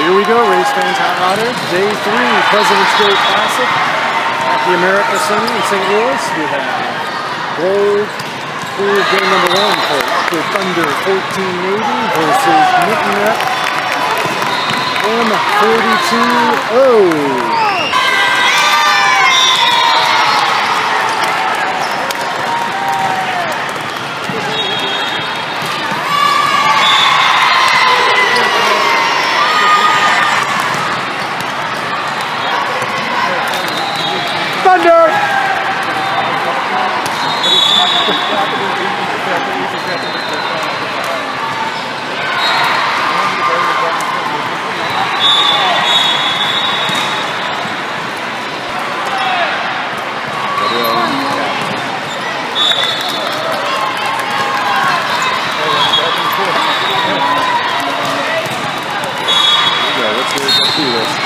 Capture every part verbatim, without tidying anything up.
Here we go, race fans, hot rodders. Day three, President's Day Classic at the America Center in Saint Louis. We have Grove through game number one for Upper Thunder fourteen Navy versus Mittenrep M forty-two O. Thunder! Let's do this.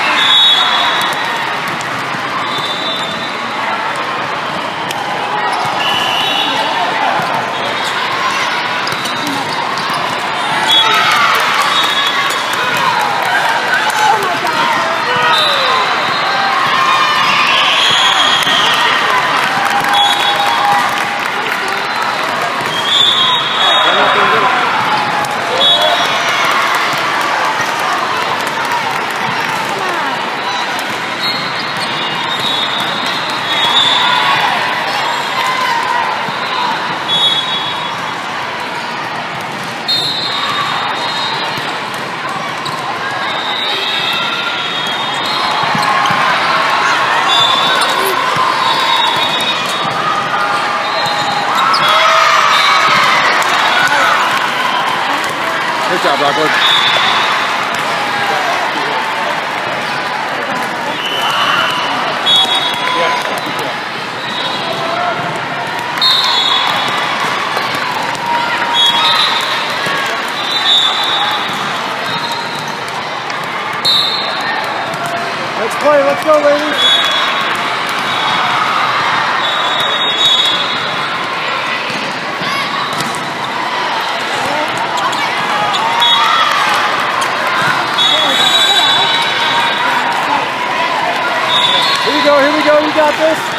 Good job, Rockwood. Let's play, let's go, ladies. Here we go, here we go, we got this.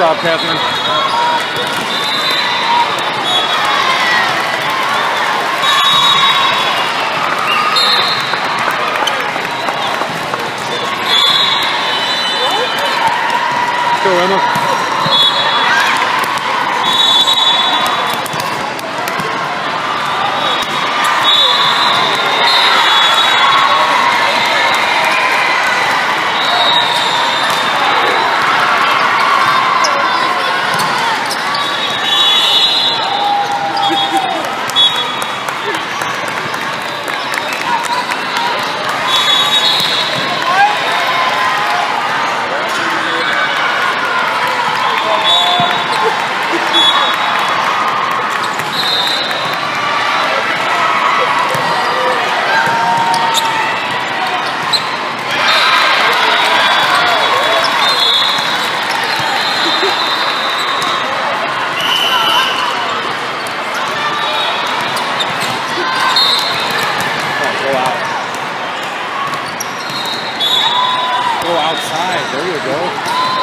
job, Catherine. Go, Emma. Outside, there you go.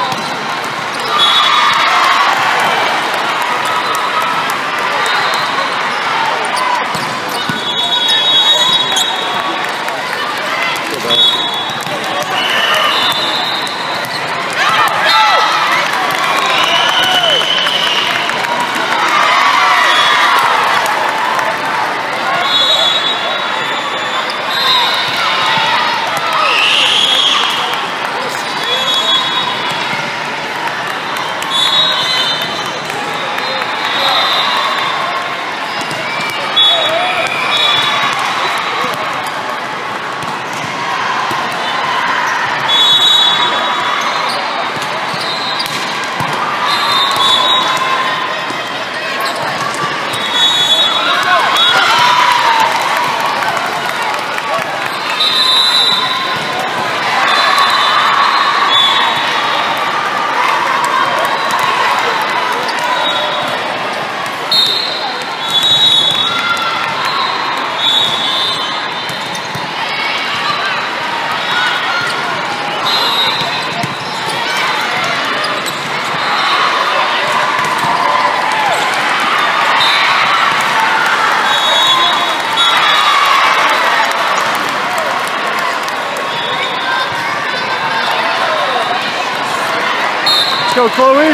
Go, Chloe.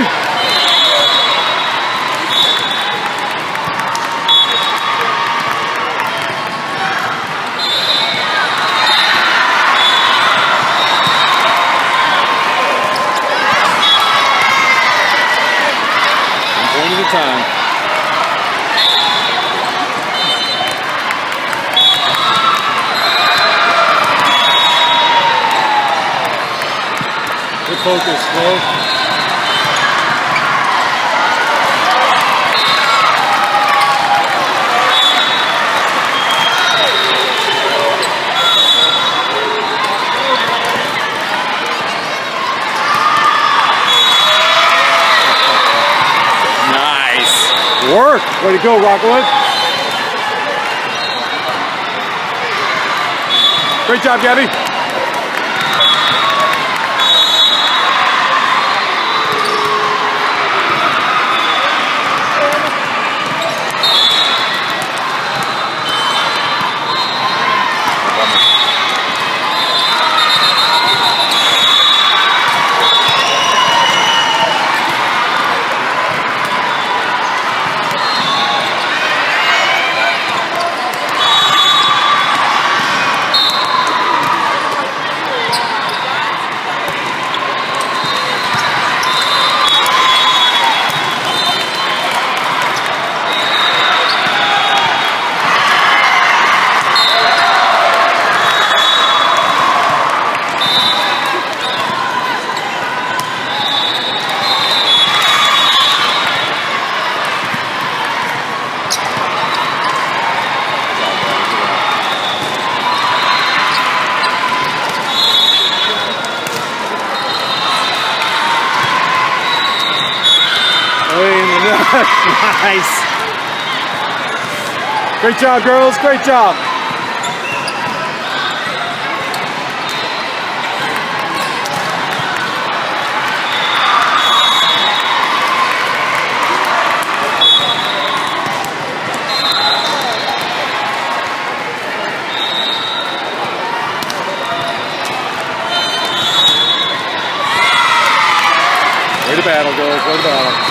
One at a time. Good focus, Chloe. Work! Way to go, Rockwood. Great job, Gabby. Nice. Great job, girls. Great job. girls, go to battle.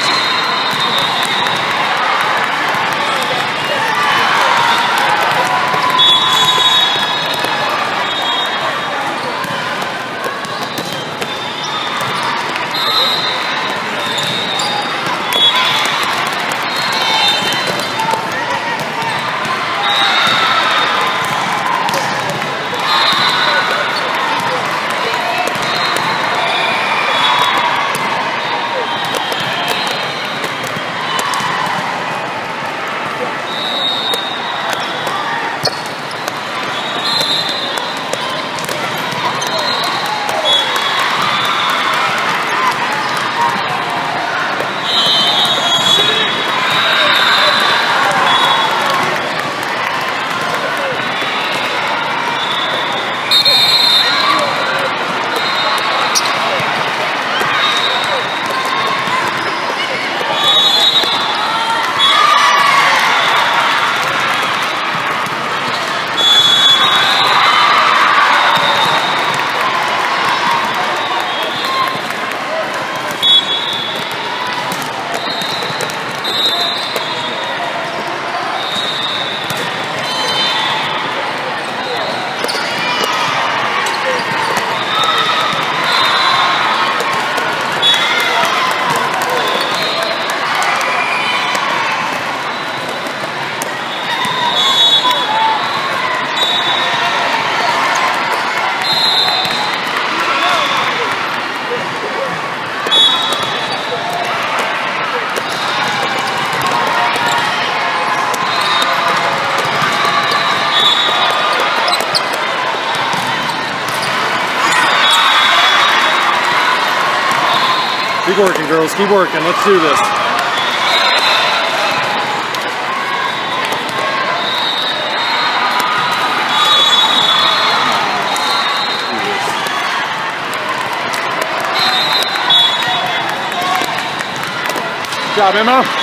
Keep working, girls. Keep working. Let's do this. Good job, Emma.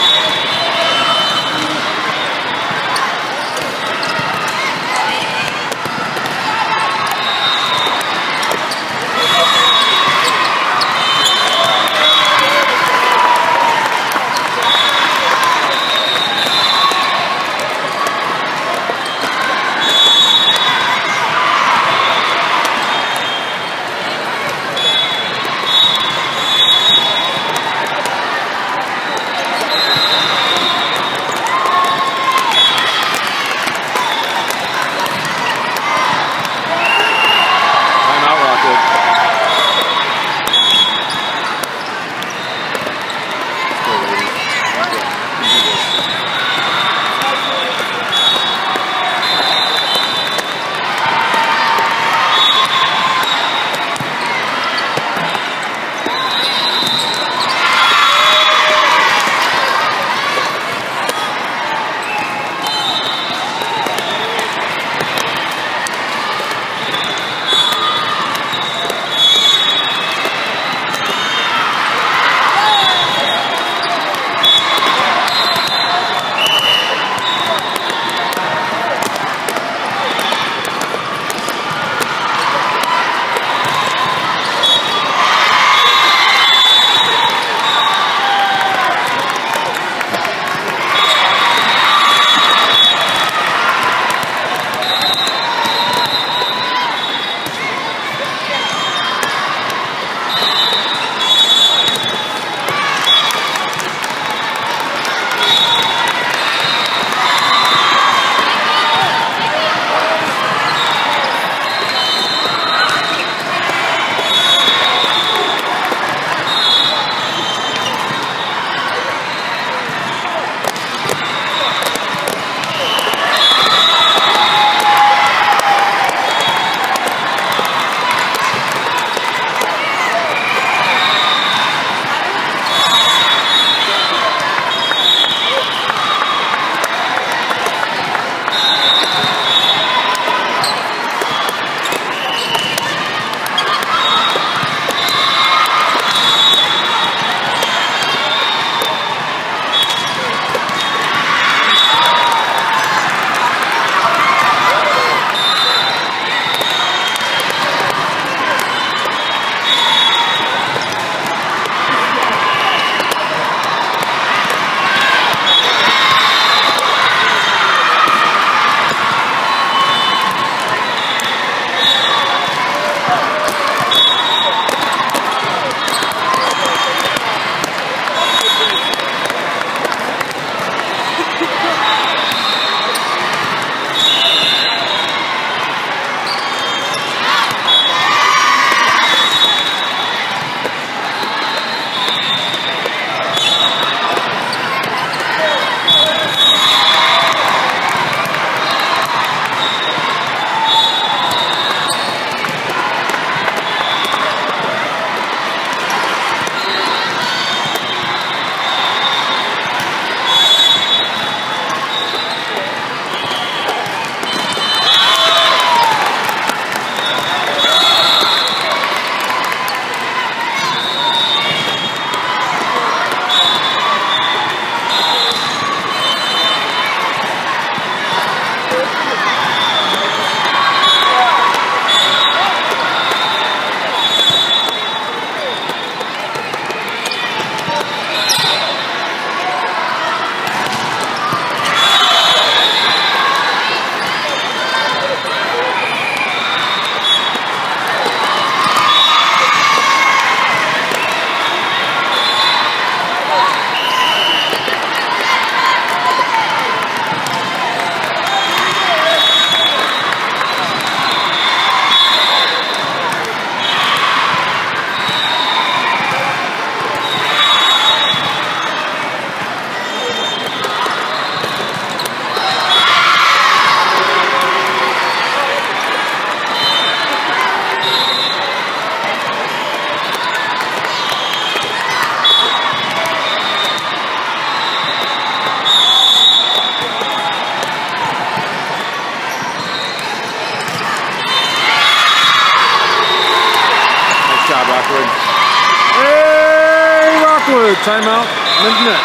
Rockwood, timeout, Lindner.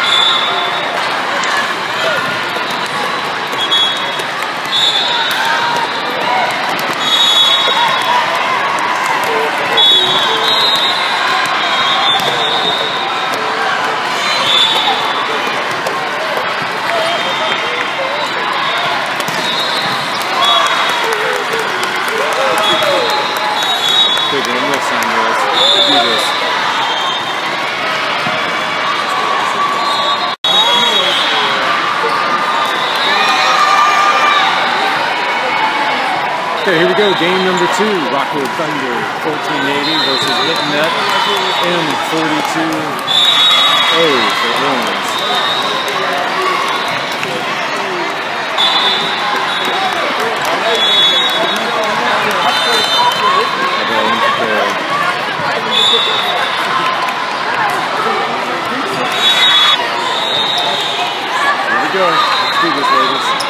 Okay, here we go. Game number two. Rockwood Thunder fourteen eighty versus Litton Net M forty-two A for Owens. Here we go. Let's do this, ladies.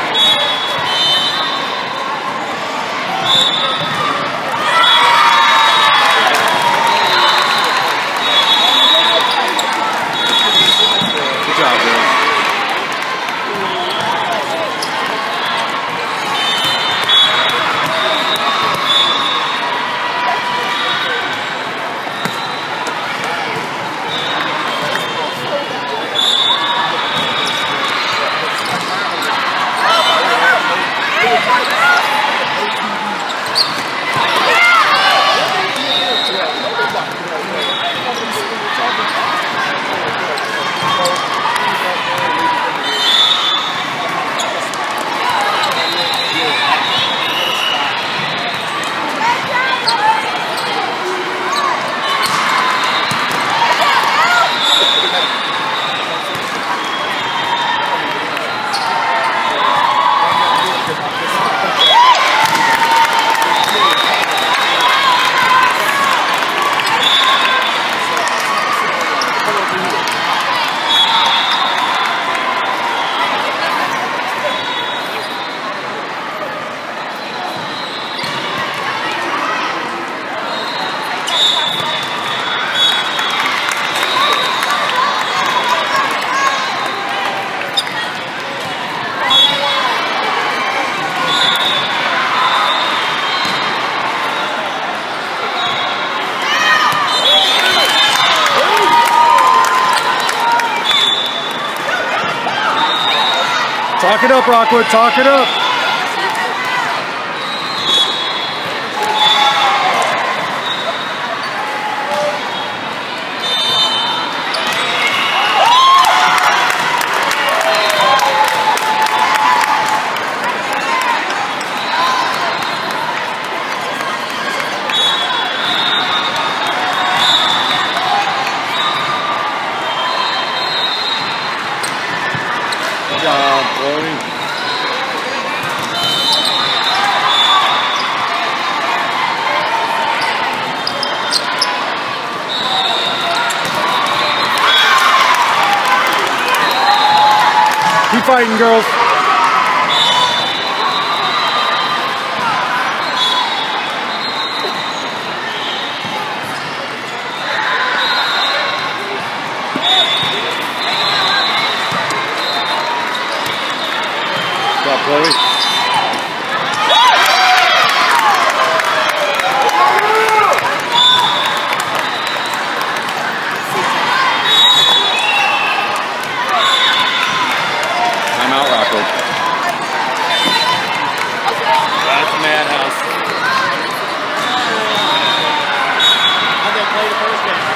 Talk it up, Rockwood. Talk it up. Good job, boy. Keep fighting, girls. Good job, Chloe. Timeout, Rockwood. That's a madhouse. How'd they play the first game?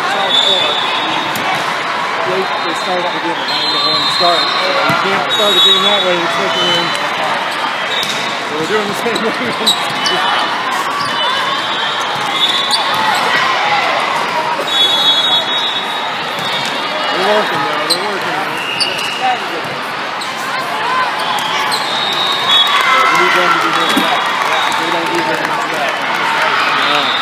They, they started up again, but now you're going to start. You can't start a game that way, it's like you're in. So we're doing the same thing. They're working now, they're working now. We need them to do more of that. They don't do very much of that. Yeah.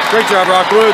Great job, Rockwood.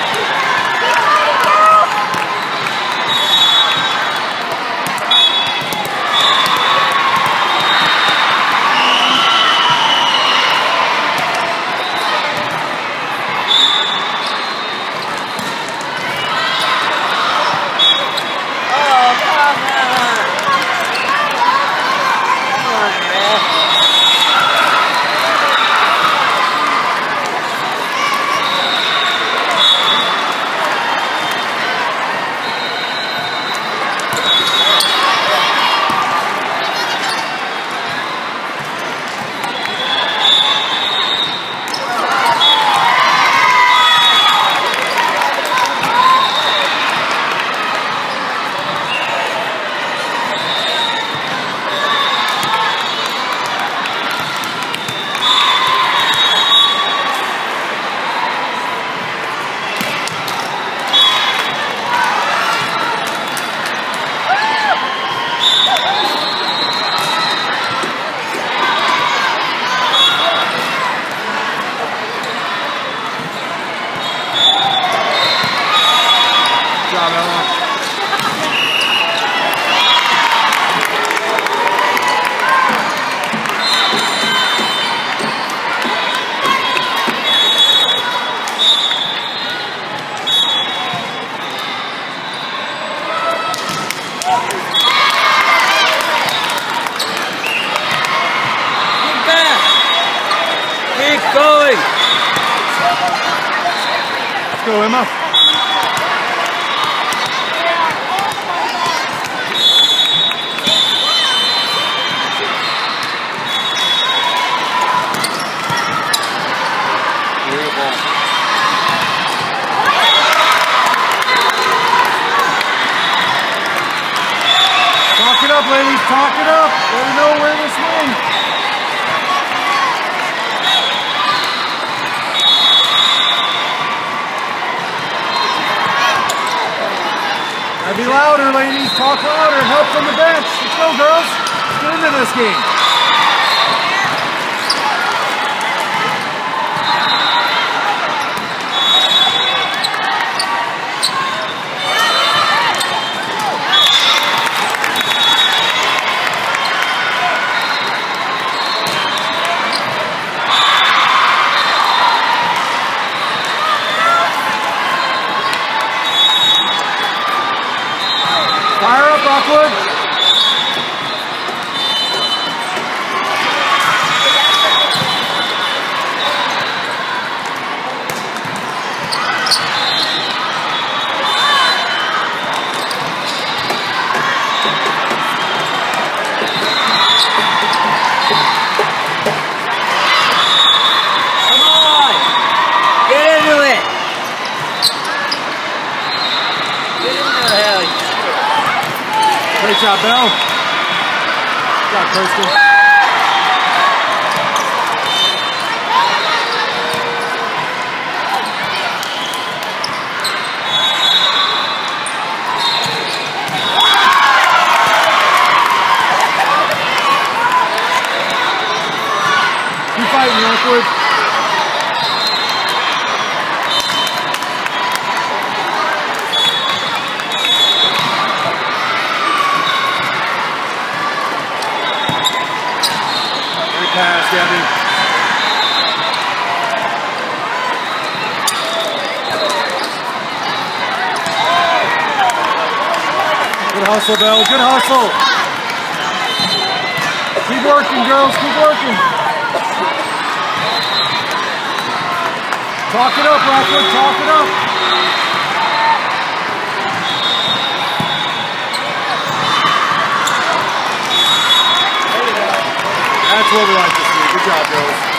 Going! Let's go, Emma. Beautiful. Talk it up, ladies. Talk it up. Let me know where this wins. Be louder, ladies. Talk louder. Help from the bench. Let's go, girls. Let's get into this game. Fire up, Rockwood. Come on! Get into it! Get into the hell. Great job, Bell. Good job, Kirsten. Keep fighting, Rockwood. Pass, Gabby. Good hustle, Bell. Good hustle. Keep working, girls. Keep working. Talk it up, Rockwood. Talk it up. That's what we like to see. Good job, girls.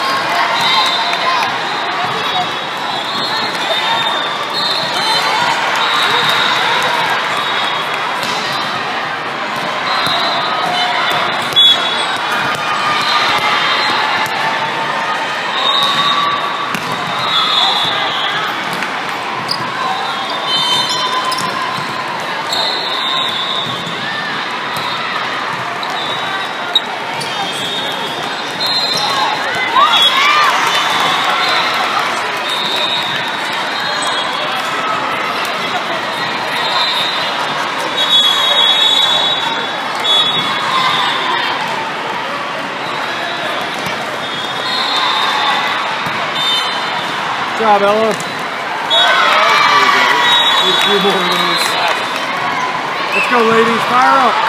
Good job, Ella. Need a few more of those. Let's go, ladies. Fire up.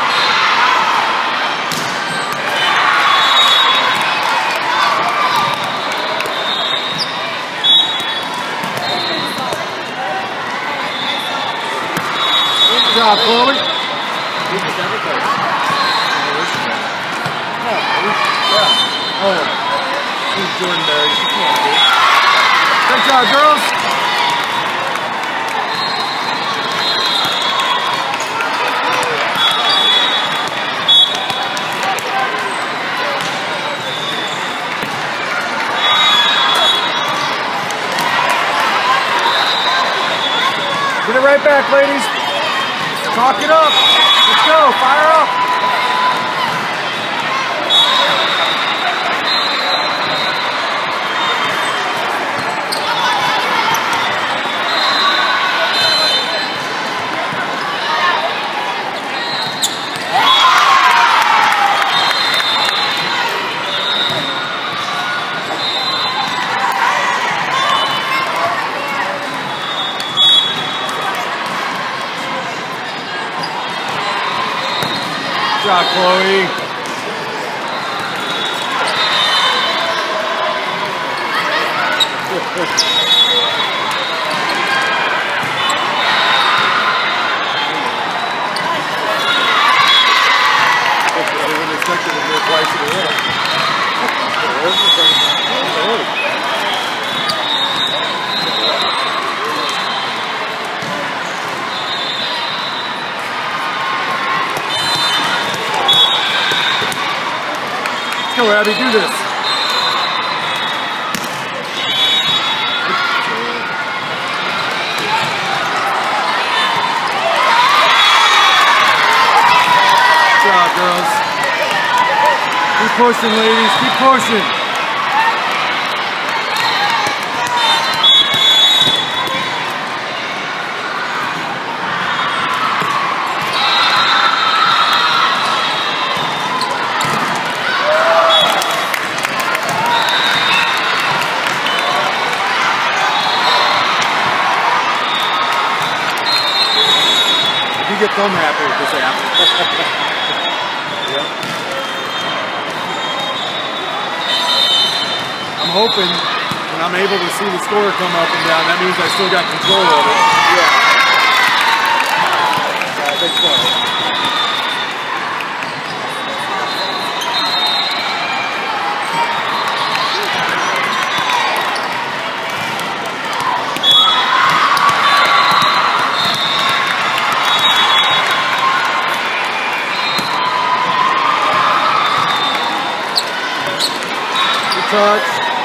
Good job, Chloe. Oh, who's Jordan Berry? Great job, girls. Get it right back, ladies. Talk it up. Let's go. Fire up. Good job, Chloe. Go, Abby, do this. Good job, girls. Keep pushing, ladies. Keep pushing. You get them happy with this app. Yep. I'm hoping when I'm able to see the score come up and down, that means I still got control of it. Yeah. Yeah, I think so. Touch.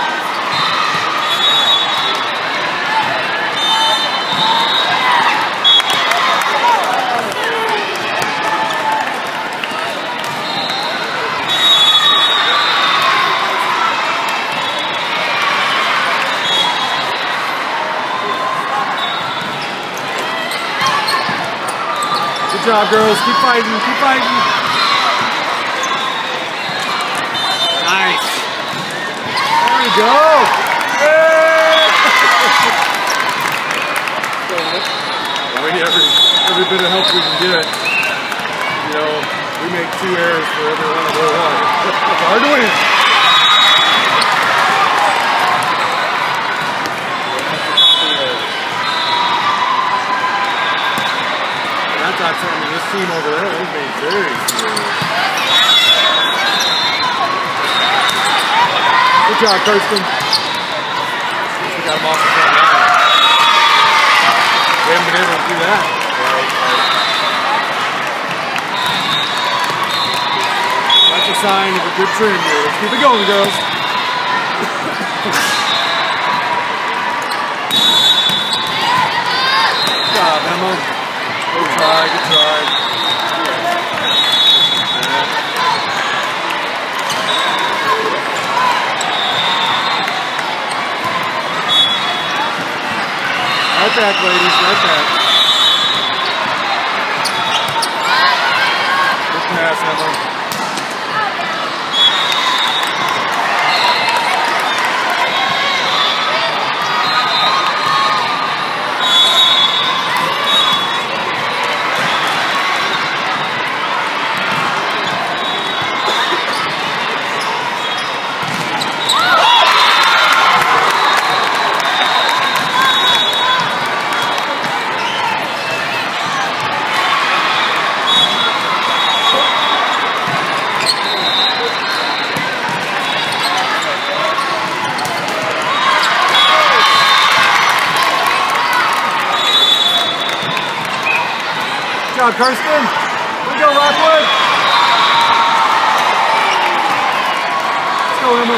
Good job, girls. Keep fighting. Keep fighting. Nice. There you go. Yeah. We need every, every bit of help we can get. You know, we make two errors for every one of their one. It's hard to win. And that's not something, this team over there, they made very serious. Good job, Kirsten. We got him off the front line. We haven't been able to do that. Right, right. That's a sign of a good trend here. Let's keep it going, girls. Good job, Emma. Good try, good try. Right back, ladies, right back. Good pass, Emma. job, Kirsten. Good go, Rockwood. Let's go, Emma.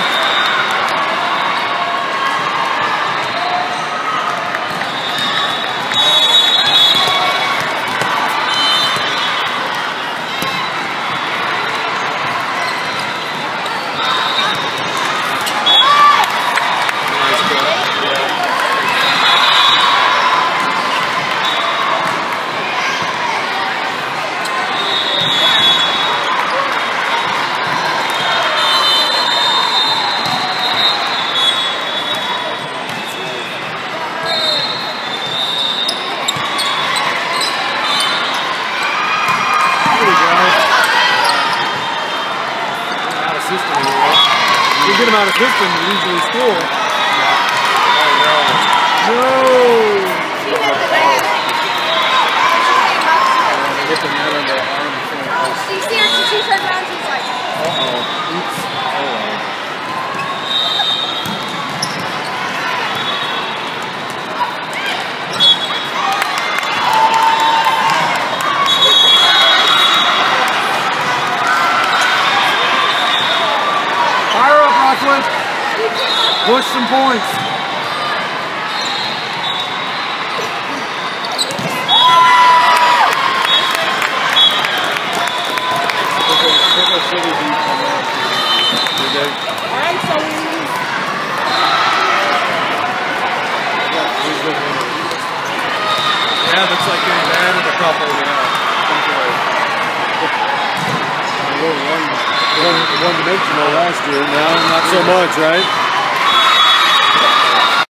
You get him out of system, you usually score. Oh, no. No! They hit the net on their arm. She sees her, she turns around, she's like, uh-oh. Oops. Oh, well. Fire up, Rockwood. Push some points. alright, so Yeah, looks like they added a couple, yeah. One, one, one dimensional last year, now not so much, right?